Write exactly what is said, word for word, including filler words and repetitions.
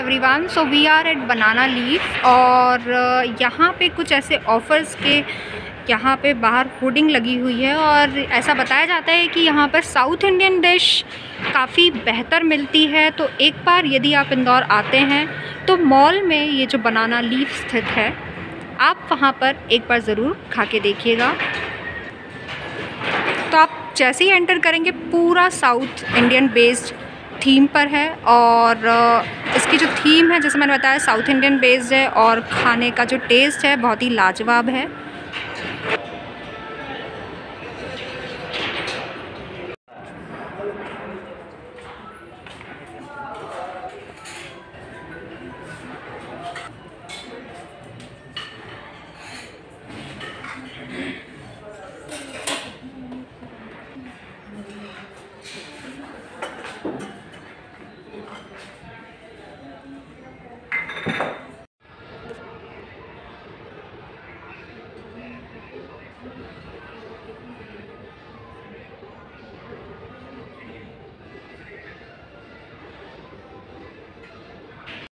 Everyone, so we are at banana leaf और यहाँ पे कुछ ऐसे ऑफ़र्स के यहाँ पे बाहर होर्डिंग लगी हुई है और ऐसा बताया जाता है कि यहाँ पर साउथ इंडियन डिश काफ़ी बेहतर मिलती है। तो एक बार यदि आप इंदौर आते हैं तो मॉल में ये जो बनाना लीफ स्थित है, आप वहाँ पर एक बार ज़रूर खा के देखिएगा। तो आप जैसे ही एंटर करेंगे पूरा साउथ इंडियन बेस्ड थीम पर है और इसकी जो थीम है, जैसे मैंने बताया, साउथ इंडियन बेस्ड है और खाने का जो टेस्ट है बहुत ही लाजवाब है।